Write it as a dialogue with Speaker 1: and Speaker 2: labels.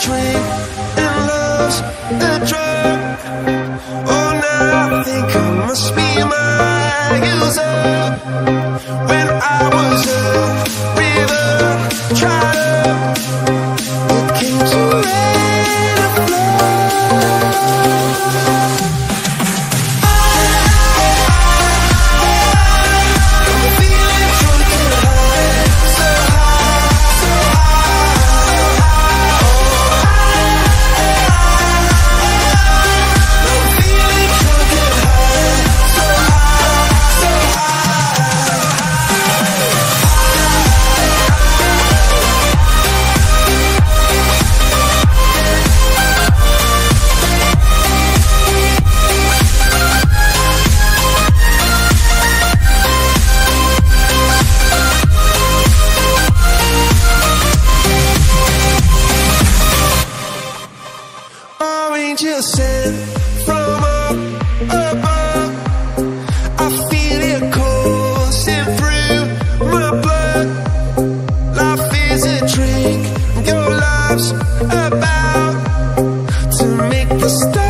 Speaker 1: drink and love's a drug. Oh, now I think I must be my user. When I was a river, dried up, it came to rain and flood. I'm feeling drunk and high, so high, so high. I'm feeling drunk and high, so high, so angels sent from up above. I feel it coursing through my blood. Life is a drink, your love's about to make the stars.